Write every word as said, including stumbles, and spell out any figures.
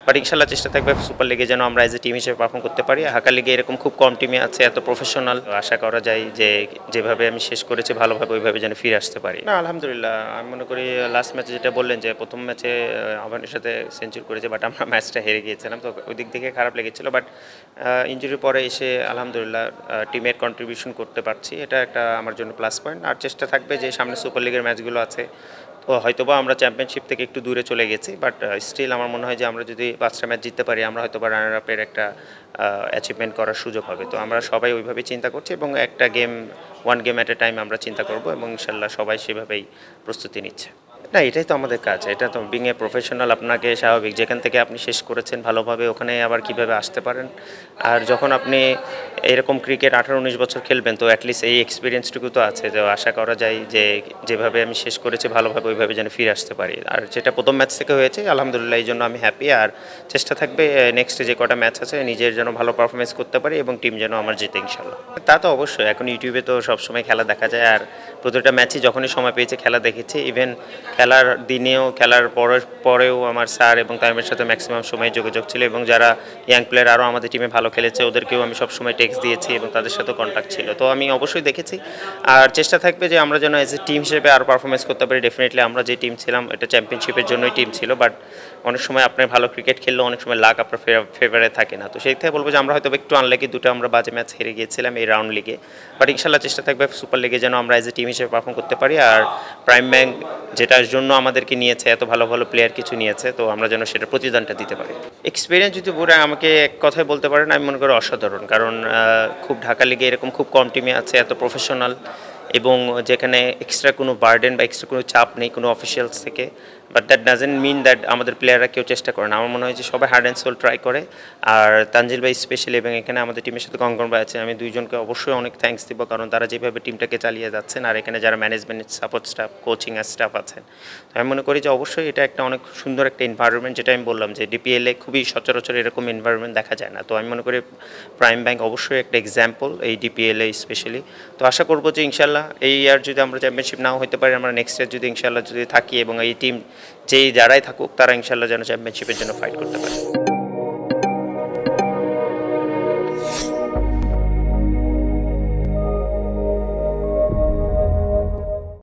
But ইনশাল্লাহ চেষ্টা থাকবে সুপার লিগে যেন আমরা এজ এ টিম হিসেবে পারফর্ম করতে পারি। ঢাকা লিগে এরকম খুব কম টিমে আছে এত প্রফেশনাল, আশা করা যায় যে যেভাবে আমি শেষ করেছি ভালোভাবে ওইভাবে যেন ফিরে আসতে পারি। না আলহামদুলিল্লাহ, আমি মনে করি লাস্ট ম্যাচে যেটা বললেন যে প্রথম ম্যাচে আবাহনীর সাথে সেঞ্চুরি করেছে, বাট আমরা ম্যাচটা হেরে গিয়েছিলাম, তো ওই দিক থেকে খারাপ লেগেছিল। বাট ইনজুরির পরে এসে আলহামদুলিল্লাহ টিমের কন্ট্রিবিউশন করতে পারছি, এটা একটা আমার জন্য প্লাস পয়েন্ট। আর চেষ্টা থাকবে যে সামনে সুপার লিগের ম্যাচগুলো আছে, তো হয়তোবা আমরা চ্যাম্পিয়নশিপ থেকে একটু দূরে চলে গেছি, বাট স্টিল আমার মনে হয় যে আমরা যদি পাঁচটা ম্যাচ জিততে পারি আমরা হয়তোবা রানার আপের একটা অ্যাচিভমেন্ট করার সুযোগ হবে। তো আমরা সবাই ওইভাবে চিন্তা করছি এবং একটা game one game at a time আমরা চিন্তা করব এবং ইনশাল্লাহ সবাই সেভাবেই প্রস্তুতি নিচ্ছে। না এটাই তো আমাদের কাজ, এটা তো বিং এ প্রফেশনাল, আপনাকে স্বাভাবিক যেখান থেকে আপনি শেষ করেছেন ভালোভাবে ওখানে আবার কিভাবে আসতে পারেন। আর যখন আপনি এরকম ক্রিকেট আঠারো উনিশ বছর খেলবেন, তো অ্যাটলিস্ট এই এক্সপিরিয়েন্সটুকু তো আছে, যে আশা করা যায় যে যেভাবে আমি শেষ করেছি ভালোভাবে ওইভাবে যেন ফিরে আসতে পারি। আর যেটা প্রথম ম্যাচ থেকে হয়েছে আলহামদুলিল্লাহ, এই জন্য আমি হ্যাপি। আর চেষ্টা থাকবে নেক্সট যে কটা ম্যাচ আছে নিজের যেন ভালো পারফরমেন্স করতে পারি এবং টিম যেন আমার জিতে ইনশাল্লাহ। তা তো অবশ্যই, এখন ইউটিউবে তো সবসময় খেলা দেখা যায়, আর প্রতিটা ম্যাচই যখনই সময় পেয়েছে খেলা দেখেছি। ইভেন খেলার দিনেও খেলার পরের পরেও আমার স্যার এবং তাইমের সাথে ম্যাক্সিমাম সময় যোগাযোগ ছিল, এবং যারা ইয়াং প্লেয়ার আরও আমাদের টিমে ভালো খেলেছে ওদেরকেও আমি সবসময় টেক্সট দিয়েছি এবং তাদের সাথেও কন্ট্যাক্ট ছিল। তো আমি অবশ্যই দেখেছি, আর চেষ্টা থাকবে যে আমরা যেন এজ এ টিম হিসেবে আরও পারফরমেন্স করতে পারি। ডেফিনেটলি আমরা যে টিম ছিলাম এটা চ্যাম্পিয়নশিপের জন্যই টিম ছিল, বাট অনেক সময় আপনার ভালো ক্রিকেট খেললেও অনেক সময় লাক আপনার ফেভারে থাকে না। তো সেই থেকে বলবো যে আমরা হয়তো একটু আনলাকি, দুটো আমরা বাজে ম্যাচ হেরে গিয়েছিলাম এই রাউন্ড লিগে, বাট ইনশাল্লাহ চেষ্টা থাকবে সুপার লিগে যেন আমরা এজ এ টিম হিসেবে পারফর্ম করতে পারি। আর প্রাইম ব্যাংক যেটার জন্য আমাদেরকে নিয়েছে, এত ভালো ভালো প্লেয়ার কিছু নিয়েছে, তো আমরা যেন সেটা প্রতিদানটা দিতে পারি। এক্সপিরিয়েন্স যদি পুরো আমাকে এক কথায় বলতে পারেন, আমি মনে করি অসাধারণ, কারণ খুব ঢাকা লিগে এরকম খুব কম টিমে আছে এত প্রফেশনাল, এবং যেখানে এক্সট্রা কোনো বার্ডেন বা এক্সট্রা কোনো চাপ নেই কোনো অফিসিয়ালস থেকে। But that doesn't mean that আমাদের প্লেয়াররা কেউ চেষ্টা করে না। আমার মনে হয় যে সবাই হার্ড অ্যান্ড সোল ট্রাই করে। আর তানজিল ভাই স্পেশালি, এবং এখানে আমাদের টিমের সাথে কঙ্কন ভাই আছে, আমি দুইজনকে অবশ্যই অনেক থ্যাঙ্কস দিব, কারণ তারা যেভাবে টিমটাকে চালিয়ে যাচ্ছেন, আর এখানে যারা ম্যানেজমেন্ট সাপোর্ট স্টাফ কোচিং আর স্টাফ আছেন, তো আমি মনে করি যে অবশ্যই এটা একটা অনেক সুন্দর একটা এনভায়রনমেন্ট। যেটা আমি বললাম যে ডিপিএলে খুবই সচরাচর এরকম এনভায়রনমেন্ট দেখা যায় না। তো আমি মনে করি প্রাইম ব্যাংক অবশ্যই একটা এক্সাম্পল এই ডিপিএলে স্পেশালি। তো আশা করবো যে ইনশাল্লাহ এই ইয়ার যদি আমরা চ্যাম্পিয়নশিপ নাও হতে পারি, আমরা নেক্সট ইয়ার যদি ইনশাল্লাহ যদি থাকি এবং এই টিম যেই যারাই থাকুক তারা ইনশাল্লাহ যেন চ্যাম্পিয়নশিপের জন্য ফাইট করতে পারে।